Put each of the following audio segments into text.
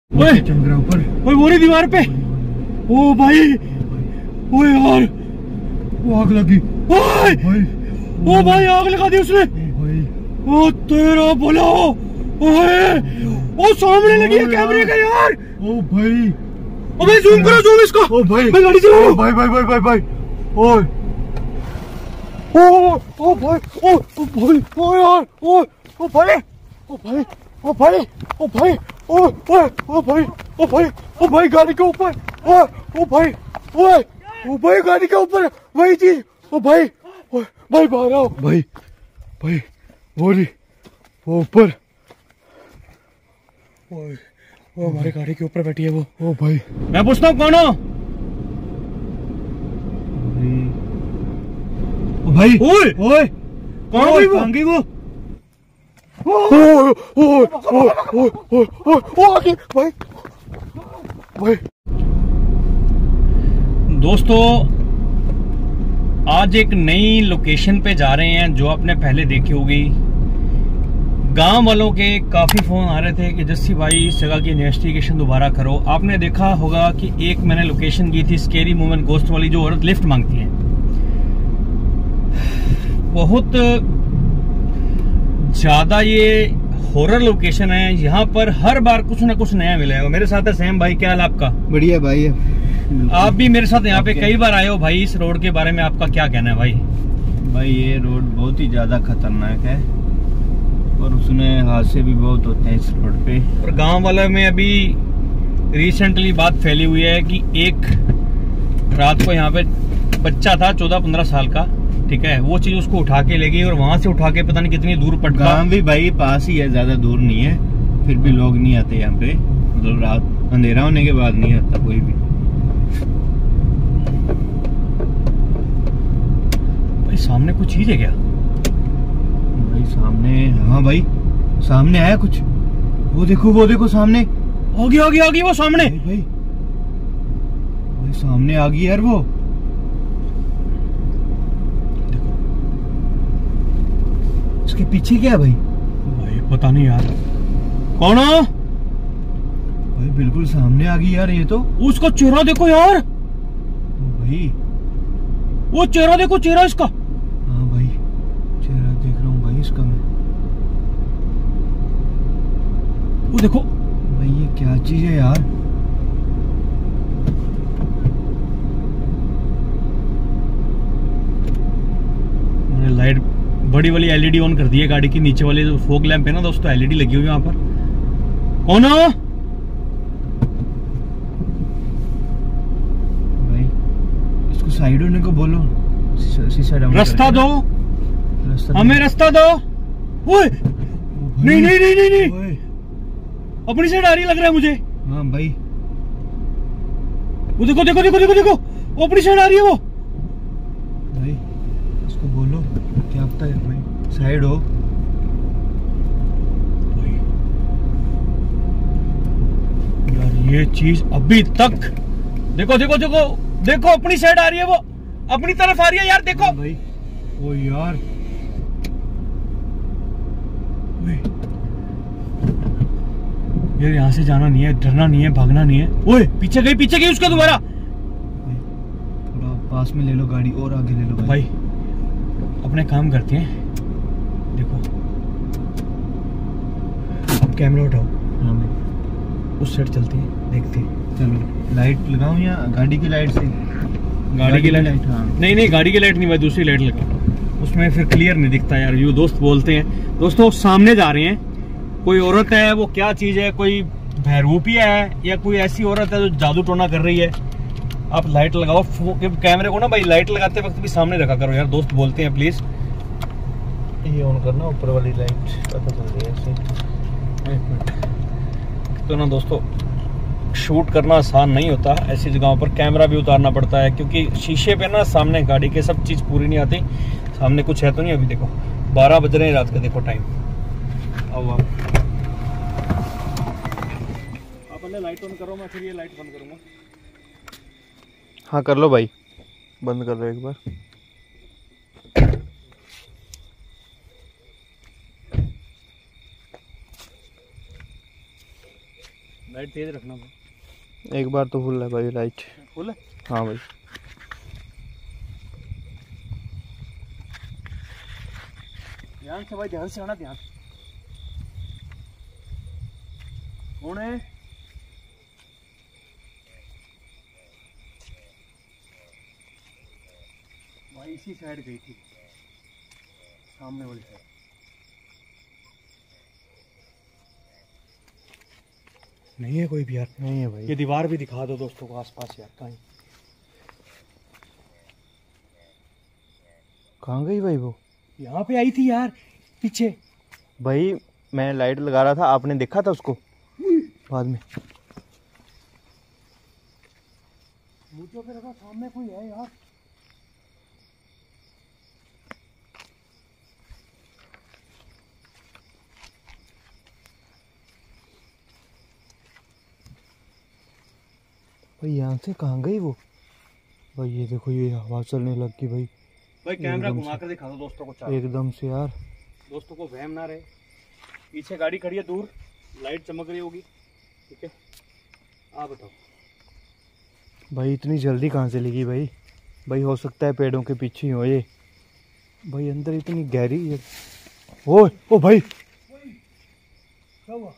ओए चमक रहा ऊपर, ओए वो रही दीवार पे। ओ भाई, ओ यार, वो आग लगी। ओए भाई, ओ भाई आग लगा दी उसने। ओ तेरा भला। ओए ओ सामने लगी है कैमरे का यार। ओ भाई, ओ भाई जूम करो, जूम इसको। ओ भाई मैं गाड़ी चला। भाई भाई भाई भाई भाई, ओए ओ भाई, ओ भाई, ओ यार, ओ भाई, ओ भाई, ओ भाई, ओ भाई, ओ भाई, ओ भाई, ओ भाई गाड़ी के ऊपर, ओ भाई, ओ भाई गाड़ी के ऊपर वही चीज। ओ भाई, भाई बाहर आओ भाई, भाई वो रही, वो ऊपर, वो हमारी गाड़ी के ऊपर बैठी है वो। ओ भाई मैं पूछता हूँ कौन हो? ओ भाई, ओए ओए कौन है वो? आगे वो, आगे भाई, भाई। दोस्तों आज एक नई लोकेशन पे जा रहे हैं जो आपने पहले देखी होगी। गांव वालों के काफी फोन आ रहे थे कि जस्सी भाई इस जगह की इन्वेस्टिगेशन दोबारा करो। आपने देखा होगा कि एक मैंने लोकेशन की थी स्केरी मूवमेंट गोस्ट वाली, जो औरत लिफ्ट मांगती है। बहुत ज्यादा ये हॉरर लोकेशन है। यहाँ पर हर बार कुछ ना कुछ नया मिलेगा। मेरे साथ है सैम भाई, क्या हाल आपका? बढ़िया भाई। आप भी मेरे साथ यहाँ पे कई बार आए हो भाई। इस रोड के बारे में आपका क्या कहना है भाई? भाई ये रोड बहुत ही ज्यादा खतरनाक है और उसमें हादसे भी बहुत होते हैं इस रोड पे। और गांव वाले में अभी रिसेंटली बात फैली हुई है कि एक रात को यहाँ पे बच्चा था 14-15 साल का, ठीक है, वो चीज उसको उठा के ले गई और वहां से उठा के पता नहीं कितनी दूर पटका। गांव भी भाई पास ही है, ज्यादा दूर नहीं है, फिर भी लोग नहीं आते यहाँ पे। मतलब रात अंधेरा होने के बाद नहीं आता कोई भी। भाई सामने कुछ चीज है क्या? भाई सामने, हाँ भाई सामने आया कुछ। वो देखो सामने आ गई वो सामने। भाई सामने आ गई यार वो। इसके पीछे क्या है भाई? भाई पता नहीं यार कौन हो? भाई बिल्कुल सामने आ गई यार ये तो। उसका चेहरा देखो यार भाई, वो चेहरा देखो, चेहरा इसका। हाँ भाई चेहरा देख रहा हूँ भाई इसका मैं। वो देखो भाई ये क्या चीज है यार? मैंने लाइट बड़ी वाली एलईडी ऑन कर दी है गाड़ी की। नीचे वाले जो फोक लैंप है ना दोस्तों, एलईडी लगी हुई है वहां पर। कौन हो? भाई इसको साइड होने को बोलो, शीशा डाउन। रास्ता दो, हमें रास्ता दो। ओए नहीं नहीं नहीं नहीं नहीं, अपनी साइड आ रही लग रहा है मुझे। हाँ भाई वो देखो देखो देखो देखो देखो, वो अपनी साइड आ रही है वो। भाई इसको बोलो क्या पता है भाई, साइड हो। यार ये चीज अभी तक, देखो देखो देखो देखो, अपनी साइड आ रही है वो, अपनी तरफ आ रही है यार, देखो भाई। ओ यार यार यहाँ से जाना नहीं है, डरना नहीं है, भागना नहीं है। ओए पीछे गई उसका दोबारा। थोड़ा पास में ले लो गाड़ी और आगे ले लो भाई अपने काम करते हैं। देखो अब कैमरा उठाओ। हाँ भाई उस साइड चलते हैं, देखते हैं। चलो लाइट लगाऊं या गाड़ी की लाइट से? गाड़ी की लाइट? हाँ। नहीं गाड़ी की लाइट नहीं भाई, दूसरी लाइट लगा, उसमें फिर क्लियर नहीं दिखता यार। ये दोस्त बोलते हैं। दोस्तों सामने जा रहे हैं, कोई औरत है, वो क्या चीज है, कोई बहरूपिया है या कोई ऐसी औरत है जो जादू टोना कर रही है। आप लाइट लगाओ कैमरे को ना भाई, लाइट लगाते वक्त भी सामने रखा करो यार, दोस्त बोलते हैं प्लीज। ये ऑन करना, ऊपर वाली लाइट पता चल रही है ऐसे। एक मिनट। तो ना दोस्तों शूट करना आसान नहीं होता, ऐसी जगहों पर कैमरा भी उतारना पड़ता है क्योंकि शीशे पे ना सामने गाड़ी के सब चीज पूरी नहीं आती। सामने कुछ है तो नहीं। अभी देखो 12 बज रहे हैं रात का, देखो टाइम। आओ आप पहले लाइट ऑन करो, मैं फिर ये लाइट बंद करूंगा। हाँ कर लो भाई, बंद कर दो एक बार। लाइट तेज रखना भाई। एक बार तो फुल है भाई लाइट। फुल है? हाँ भाई। ध्यान से भाई, ध्यान से आना, ध्यान। कौन है? भाई इसी साइड गई थी, सामने वाली साइड। नहीं है कोई भी यार? नहीं है भाई। ये दीवार भी दिखा दो दोस्तों को आसपास यार, कहाँ गई भाई वो? यहाँ पे आई थी यार पीछे। भाई मैं लाइट लगा रहा था, आपने देखा था उसको बाद में? मुझे फिर लगा सामने कोई है यार। भाई यहाँ से कहाँ गई वो? भाई ये देखो, ये हवा चलने लग गई भाई। भाई कैमरा घुमा कर दिखा दो दोस्तों को चारों। एकदम से यार, दोस्तों को वहम ना रहे। पीछे गाड़ी खड़ी है दूर, लाइट चमक रही होगी। ठीक है, आप बताओ भाई इतनी जल्दी कहाँ से लगी भाई? भाई हो सकता है पेड़ों के पीछे ही हो ये। भाई अंदर इतनी गहरी है। ओ भाई, क्या हुआ?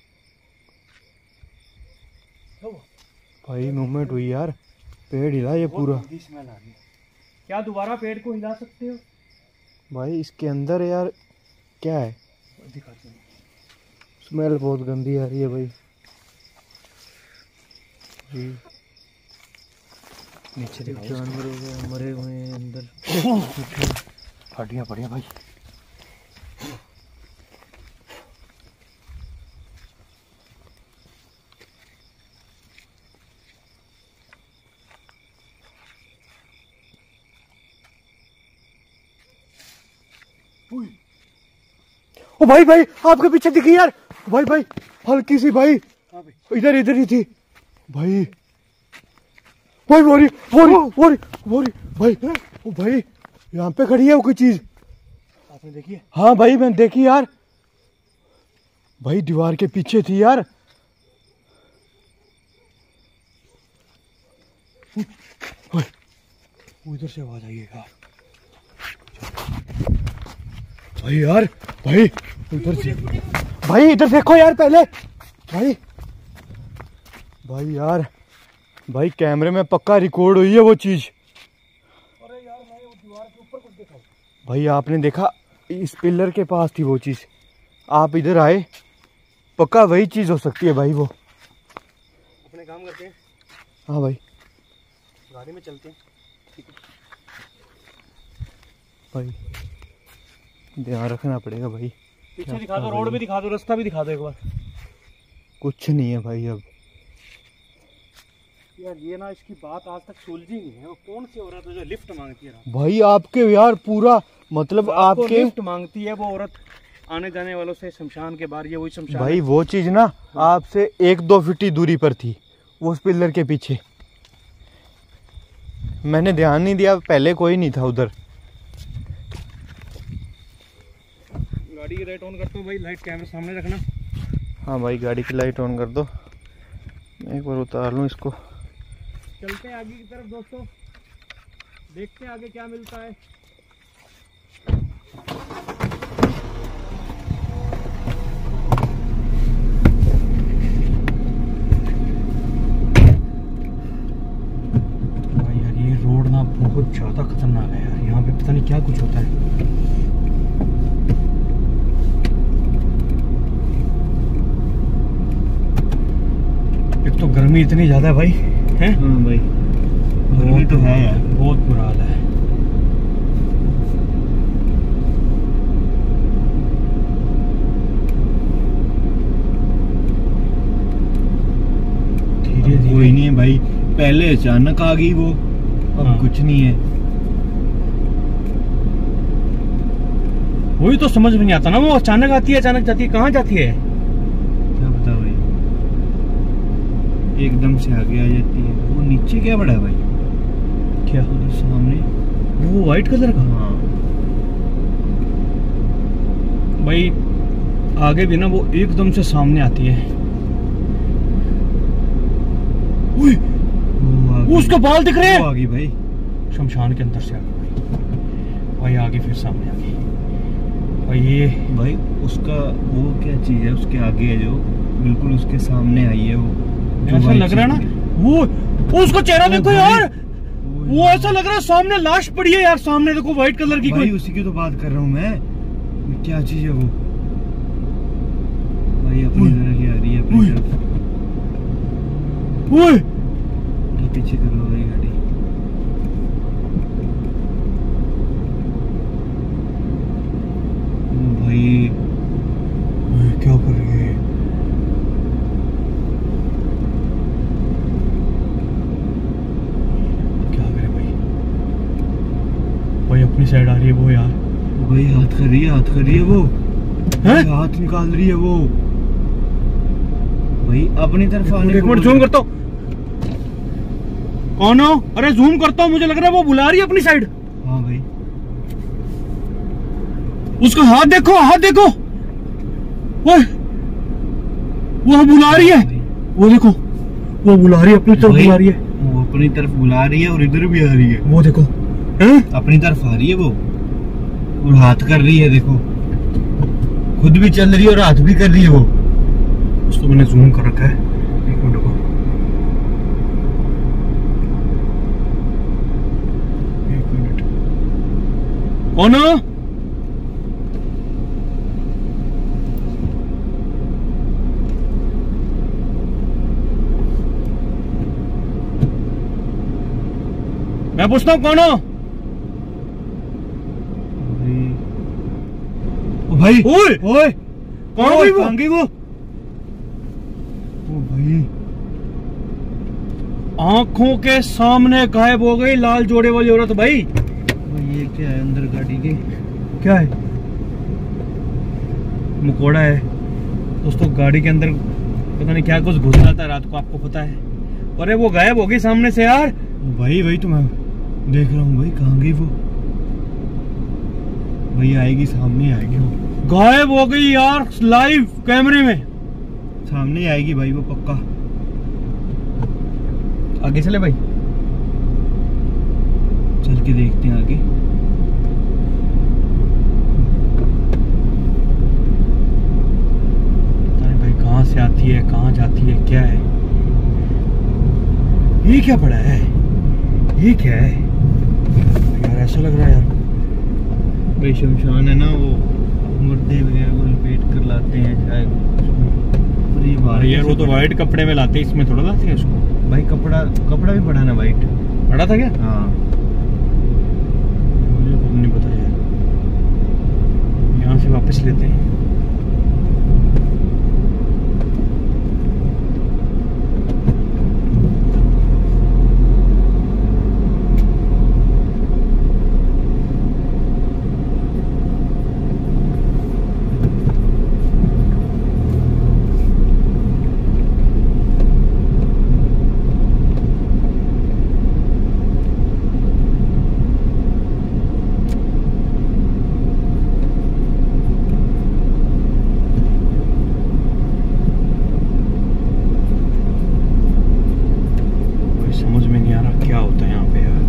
भाई मूवमेंट हुई यार, पेड़ हिला ये पूरा। स्मेल आ रही है। क्या दोबारा पेड़ को हिला सकते हो? भाई इसके अंदर यार क्या है? दिखाते हैं। स्मेल बहुत गंदी आ रही है भाई। नीचे जानवर हो गए, मरे हुए हैं अंदर। हड्डियां पड़ी भाई। ओ भाई भाई, आपके पीछे दिखी यार। भाई भाई हल्की सी भाई, इधर इधर ही थी भाई। भाई बोरी बोरी बोरी बोरी भाई। ओ भाई यहाँ पे खड़ी है वो कोई चीज, आपने देखी है? हाँ भाई मैंने देखी यार। भाई दीवार के पीछे थी यार। उधर से आवाज आई है भाई यार। भाई उधर से, भाई इधर देखो यार पहले। भाई भाई यार, भाई कैमरे में पक्का रिकॉर्ड हुई है वो चीज। अरे यार मैंने वो दीवार के ऊपर कुछ देखा। भाई आपने देखा, इस पिलर के पास थी वो चीज। आप इधर आए, पक्का वही चीज हो सकती है भाई वो। अपने काम करते हैं। हाँ भाई, गाड़ी में चलते हैं। ठीक है भाई ध्यान रखना पड़ेगा भाई। पीछे दिखा दो, रोड भी दिखा दो, रास्ता भी दिखा दो एक बार। कुछ नहीं है भाई अब। यार ये ना, इसकी बात आज तक सुलझी नहीं है। वो कौन सी औरत है जो लिफ्ट मांगती है? भाई आपके यार पूरा मतलब आपके लिफ्ट मांगती है वो औरत आने जाने वालों से शमशान के बाहर। ये वही शमशान भाई है। वो चीज ना आपसे 1-2 फीट ही दूरी पर थी, वो उस पिलर के पीछे। मैंने ध्यान नहीं दिया, पहले कोई नहीं था उधर। गाड़ी की लाइट ऑन करता हूँ भाई, लाइट कैमरे सामने रखना। हाँ भाई गाड़ी की लाइट ऑन कर दो, मैं एक बार उतार लूँ इसको। चलते हैं आगे की तरफ दोस्तों, देखते हैं आगे क्या मिलता है। भाई यार ये रोड ना बहुत ज्यादा खतरनाक है यार, यहाँ पे पता नहीं क्या कुछ होता है। एक तो गर्मी इतनी ज्यादा है भाई, हैं? हाँ भाई गर्मी तो है यार, बहुत बुरा हाल है। धीरे धीरे कोई नहीं है भाई, पहले अचानक आ गई वो, अब हाँ। कुछ नहीं है। वही तो समझ में नहीं आता ना, वो अचानक आती है अचानक जाती है, कहाँ जाती है? क्या पता भाई, एकदम से आगे आ जाती है। वो नीचे क्या बड़ा है भाई? क्या उधर सामने वो व्हाइट कलर का? हाँ भाई आगे भी ना वो एकदम से सामने आती है। उसके बाल दिख रहे हैं। आ गई भाई, शमशान के अंदर से आ गई भाई, आगे फिर सामने आ गई भाई। ये भाई उसका वो क्या चीज है उसके आगे है जो बिल्कुल उसके सामने आई है, वो ऐसा लग रहा है ना, वो उसका चेहरा देखो यार, वो ऐसा लग रहा है सामने लाश पड़ी है यार, सामने देखो व्हाइट कलर की भाई, कोई। उसी की तो बात कर रहा हूँ मैं, क्या चीज है वो भाई, अपनी तरफ ही आ रही है, अपनी तरफ। ओए पीछे कर लो भाई गाड़ी। भाई क्या कर रही है? क्या करे भाई? भाई अपनी साइड आ रही है वो यार। भाई हाथ कर रही है, हाथ कर रही है वो, हैं? हाथ निकाल रही है वो भाई, अपनी तरफ आने। एक मिनट जूम करता हूँ। कौन हो? अरे जूम करता हूँ, मुझे लग रहा है वो बुला रही है अपनी साइड। हाँ भाई, उसका हाथ देखो, हाथ देखो, वो बुला रही है, वो देखो, वो बुला रही है, अपनी तरफ बुला रही है, वो अपनी तरफ बुला रही है और इधर भी आ रही है, वो देखो, हैं? अपनी तरफ आ रही है वो, और हाथ कर रही है, देखो खुद भी चल रही है और हाथ भी कर रही है वो। उसको मैंने जूम कर रखा है, एक मिनट रुको, एक मिनट। कौन हो? मैं पूछता हूँ कौन हो? ओ भाई, ओए ओए कौन हुई वो? कहाँ गई वो? ओ भाई, आंखों के सामने गायब हो गई लाल जोड़े वाली औरत भाई। भाई ये क्या है अंदर गाड़ी के? क्या है? मुकोड़ा है दोस्तों, गाड़ी के अंदर पता नहीं क्या कुछ घुस जाता है रात को, आपको पता है। अरे वो गायब हो गई सामने से यार। भाई भाई तो मैं देख रहा हूँ भाई, कहाँ गई वो? भाई आएगी, सामने आएगी वो, गायब हो गई यार, लाइव कैमरे में सामने आएगी भाई वो पक्का। आगे चले भाई, चल के देखते हैं आगे। पता नहीं भाई कहाँ से आती है, कहाँ जाती है, क्या है ये? क्या पड़ा है ये? क्या है यार? ऐसा लग रहा है यार भाई शमशान है ना, वो मुर्दे वगैरह को लपेट कर लाते हैं शायद। अरे यार वो तो वाइट कपड़े में लाते हैं, इसमें थोड़ा लाते हैं उसको। भाई कपड़ा भी पड़ा ना वाइट। पड़ा था क्या? हाँ मुझे खुद नहीं पता यार, यहाँ से वापस लेते हैं। समझ में नहीं आ रहा क्या होता है यहाँ पे यार।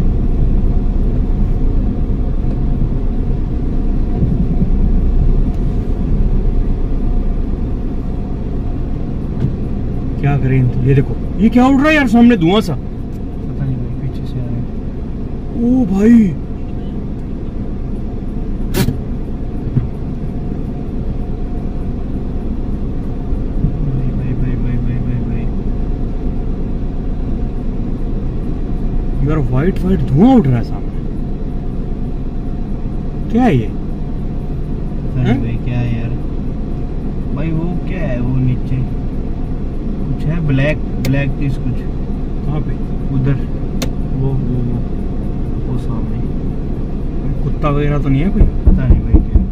क्या करें? ये देखो, ये क्या उड़ रहा है यार सामने, धुआं सा। पता नहीं भाई, पीछे से आ रहा है। ओ भाई यार, व्हाइट धुआं उड़ रहा है सामने, क्या है ये? अरे भाई क्या है यार? भाई वो क्या है वो नीचे कुछ है, ब्लैक चीज कुछ। कहाँ पे? उधर वो सामने। कुत्ता वगैरह तो नहीं है कोई? पता नहीं भाई क्या।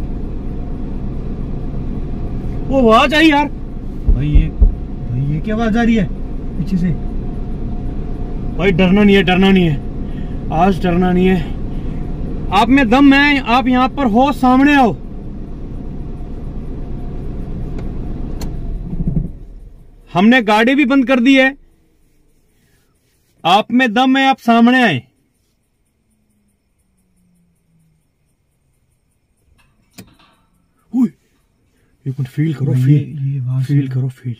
वो आवाज आई यार। भाई ये क्या आवाज आ रही है पीछे से? भाई डरना नहीं है, डरना नहीं है, आज डरना नहीं है। आप में दम है, आप यहाँ पर हो, सामने आओ। हमने गाड़ी भी बंद कर दी है, आप में दम है, आप सामने आए। एक मिनट, फील करो, फील करो, फील।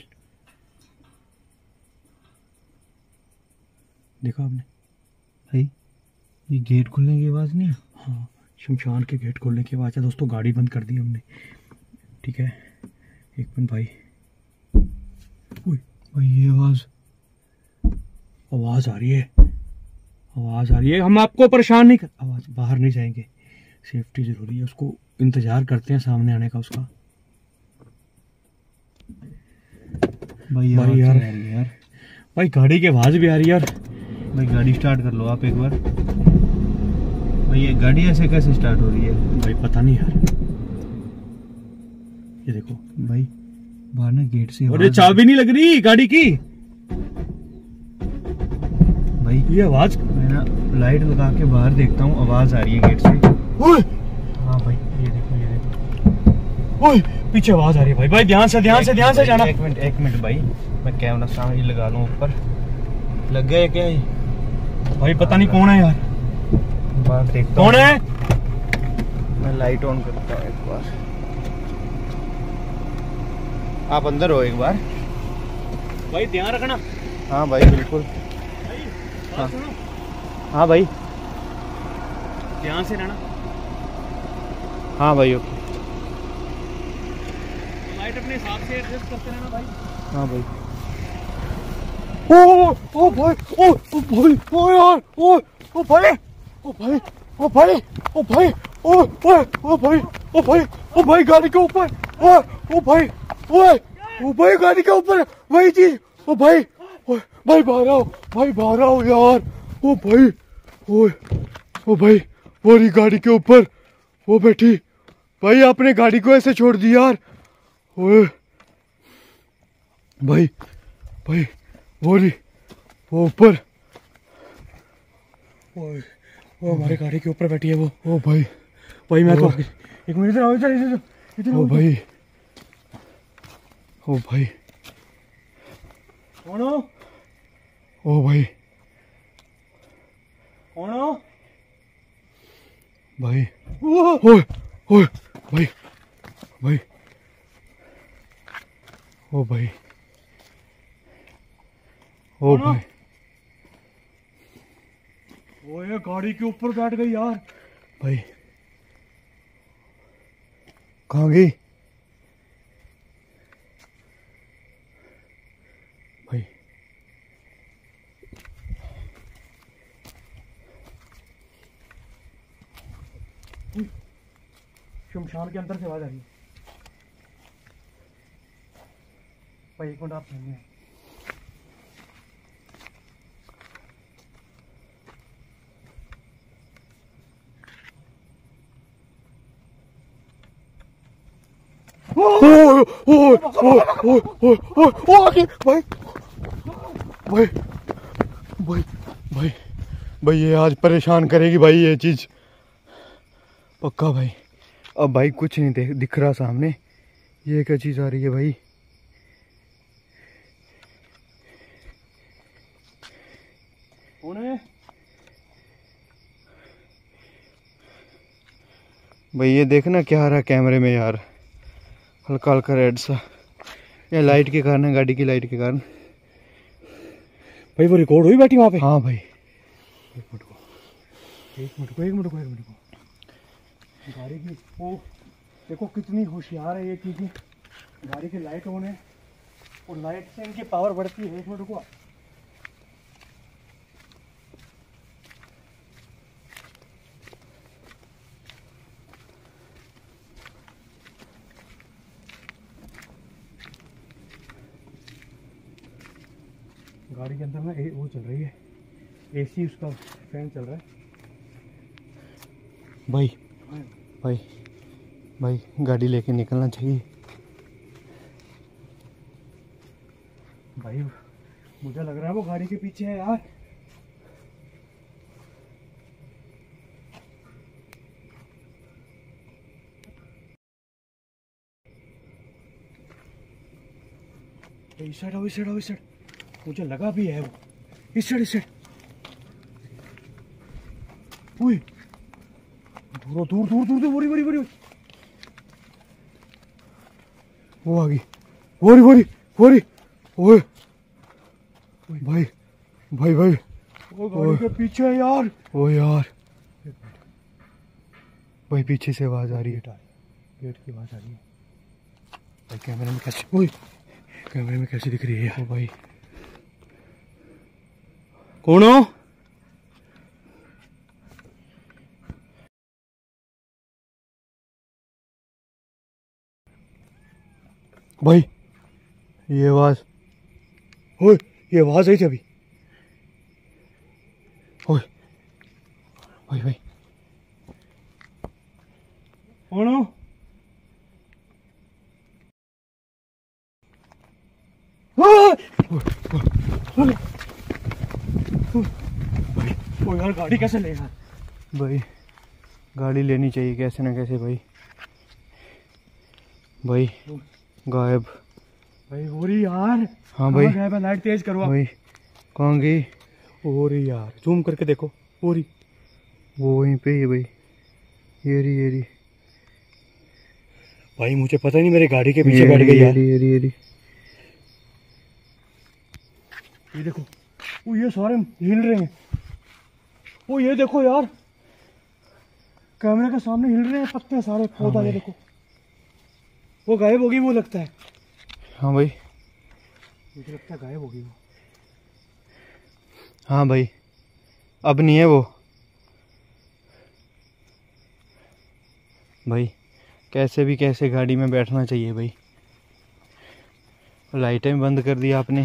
देखा आपने भाई ये गेट खुलने की आवाज नहीं? हाँ, शमशान के गेट खोलने की आवाज है दोस्तों। गाड़ी बंद कर दी हमने, ठीक है। एक मिनट भाई, भाई ये आवाज आ रही है, आवाज आ रही है। हम आपको परेशान नहीं कर, आवाज, बाहर नहीं जाएंगे, सेफ्टी जरूरी है। उसको इंतजार करते हैं सामने आने का उसका। भाई यार यार भाई गाड़ी की आवाज भी आ रही है यार। भाई गाड़ी स्टार्ट कर लो आप एक बार। भाई ये गाड़ी ऐसे कैसे स्टार्ट हो रही है? भाई पता नहीं यार, ये देखो भाई बाहर ना गेट से, और ये चाबी नहीं लग रही गाड़ी की। भाई ये आवाज, मैं ना लाइट लगा के बाहर देखता हूँ, आवाज आ रही है गेट से। हाँ भाई ये देखो, ये देखो। ओए पीछे आवाज आ रही है भाई। भाई ध्यान से जाना। एक मिनट भाई, मैं कैमरा सामने लगा लूँ ऊपर। लग गया क्या ये? भाई पता नहीं कौन है यार, बाहर देखता कौन है। मैं लाइट ऑन करता हूँ एक बार। आप अंदर हो एक बार। भाई ध्यान रखना। हाँ भाई बिल्कुल। हाँ सुनो, हाँ भाई, ध्यान से रहना। हाँ भाई ओके। लाइट अपने हिसाब से एडजस्ट करते रहना भाई। हाँ भाई। ओ भाई, ओ यार, ओ भाई, ओ भाई, ओ भाई, ओ भाई, ओ भाई गाड़ी के ऊपर, ओ भाई गाड़ी के ऊपर वही चीज। ओ भाई बाहर आओ यार। ओ भाई वो रही गाड़ी के ऊपर, वो बैठी। भाई आपने गाड़ी को ऐसे छोड़ दी यार। ओए भाई वो रही, वो ऊपर, वो हमारे गाड़ी के ऊपर बैठी है वो। ओ भाई मैं तो एक मिनट, इधर आओ, इधर। ओ भाई कौन हो? ओ भाई कौन हो? भाई ओए भाई ओ भाई, ओ भाई, वो ये गाड़ी के ऊपर बैठ गई यार। भाई कहाँ गई? भाई शमशान के अंदर से आवाज आ रही है। भाई एक मिनट, आप सामने हैं। भाई ये आज परेशान करेगी भाई ये चीज, पक्का भाई। अब भाई कुछ नहीं दिख रहा सामने, ये क्या चीज आ रही है भाई? कौन है भाई? ये देखना क्या आ रहा है कैमरे में यार, हल्का हल्का रेड सा। ये लाइट के कारण है, गाड़ी की लाइट के कारण। भाई वो रिकॉर्ड हुई बैठी वहां पे? हाँ भाई। एक मिनट को गाड़ी की वो देखो कितनी होशियार है ये चीजें। गाड़ी की लाइट ऑन है और लाइट से इनकी पावर बढ़ती है। एक मिनट को, गाड़ी के अंदर ना वो चल रही है, एसी, उसका फैन चल रहा है। भाई गाड़ी लेके निकलना चाहिए। भाई मुझे लग रहा है वो गाड़ी के पीछे है यार। इस साइड आओ, मुझे लगा भी है वो। इस साइड ओए दूर दूर दूर दूर दूर, बड़ी बड़ी वो आ गई, बोरी बोरी बोरी। ओए भाई भाई भाई, वो गाड़ी के पीछे है यार। ओ यार भाई, पीछे से आवाज आ रही है, गेट की आवाज आ रही है भाई। कैमरे में कैसे, ओए कैमरे में कैसे दिख रही है यार भाई। कौन हो? भाई ये आवाज, ओए ये आवाज आई थी अभी। ओए भाई भाई, कौन हो? ओ यार गाड़ी कैसे ले यार? भाई गाड़ी लेनी चाहिए कैसे ना कैसे भाई। भाई गायब भाई हो रही यार। हाँ भाई गायब है, लाइट तेज करो भाई। कहाँ गई? हो रही यार, जूम करके देखो। हो रही, वो वहीं पे है भाई। ये रही भाई मुझे पता नहीं, मेरे गाड़ी के पीछे बैठ गई यार। ये ये देखो, वो ये सारे हिल रहे हैं। वो ये देखो यार, कैमरे के सामने हिल रहे हैं पत्ते सारे, पौधा। ये देखो वो गायब होगी, वो लगता है। हाँ भाई, मुझे लगता है गायब होगी वो। हाँ भाई, अब नहीं है वो। भाई कैसे भी कैसे गाड़ी में बैठना चाहिए भाई। लाइटें बंद कर दी आपने।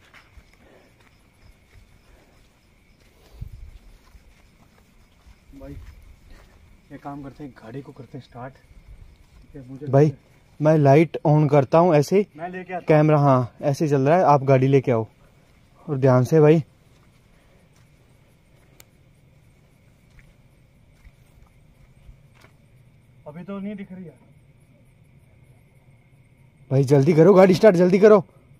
भाई ये काम करते हैं, गाड़ी को करते हैं स्टार्ट। मुझे भाई मैं लाइट ऑन करता हूँ ऐसे ही, मैं लेके आता कैमरा हाँ ऐसे चल रहा है, आप गाड़ी लेके आओ और ध्यान से भाई। अभी तो नहीं दिख रही यार। भाई जल्दी करो, गाड़ी स्टार्ट जल्दी करो।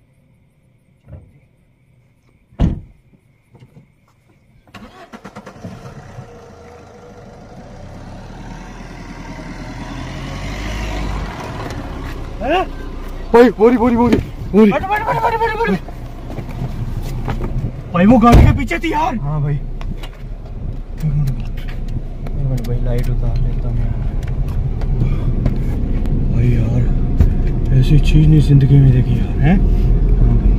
भाई बोरी बोरी बोरी बोरी। भाई वो गाड़ी के पीछे थी यार। हाँ भाई, भाई लाइट उतार लेता हूँ भाई यार, ऐसी चीज नहीं जिंदगी में देखी यार। हैं? हाँ भाई।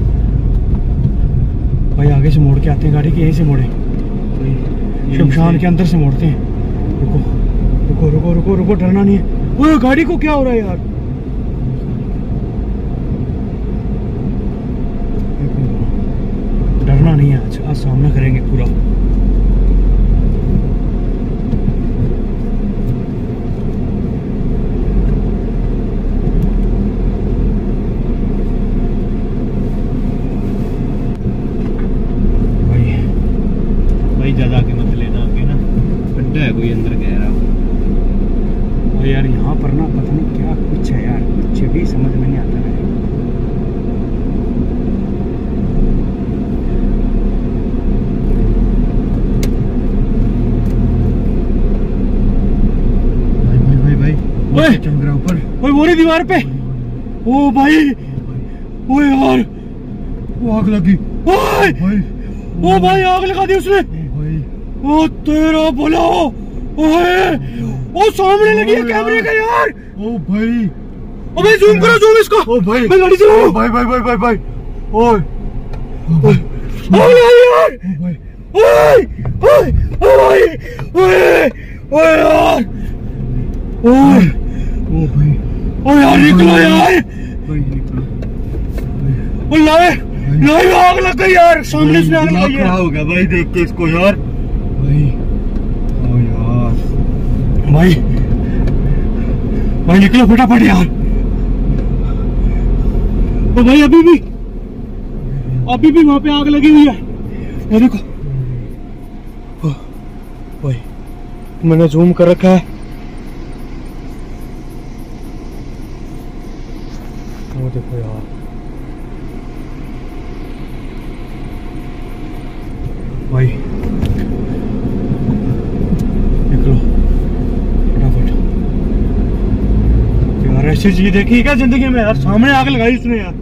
भाई आगे से मोड़ के आते हैं गाड़ी की, यहीं से मोड़े, शमशान के अंदर से मोड़ते हैं। रुको रुको रुको रुको रुको, डरना नहीं है। वो गाड़ी को क्या हो रहा है यार? डरना नहीं है, आज सामना करेंगे पूरा। भाई ज्यादा आगे मत लेना, आगे ना गड्ढा है कोई अंदर गहरा। और यार यहाँ पर ना पता नहीं क्या कुछ है यार, कुछ भी समझ में नहीं आता है। चंद्रा ऊपर, ओए वो रही दीवार पे। ओ भाई, ओ यार, वो आग लगी। ओए ओ भाई, आग लगा दी उसने। ओ तेरा भला। ओए ओ सामने लगी है कैमरे का यार। ओ भाई, ओ भाई जूम करो, जूम इसका। ओ भाई, मैं गाड़ी चलाऊं। भाई भाई भाई भाई भाई, ओए आग लगी यार। ओए ओए ओए ओए ओए यार, ओए ओ भाई, ओ यार निकलो यार। भाई निकलो। ओ लाए आग लग गई यार, सामने से आग लगी है। हो गया भाई देख के इसको यार। भाई ओ यार, भाई भाई निकलो फटाफट यार। ओ भाई अभी भी वहां पे आग लगी हुई है। ये देखो, भाई मैंने जूम कर रखा है। वो देखो यार, भाई ऐसी चीज देखी क्या जिंदगी में यार, सामने आग लगाई उसने यार।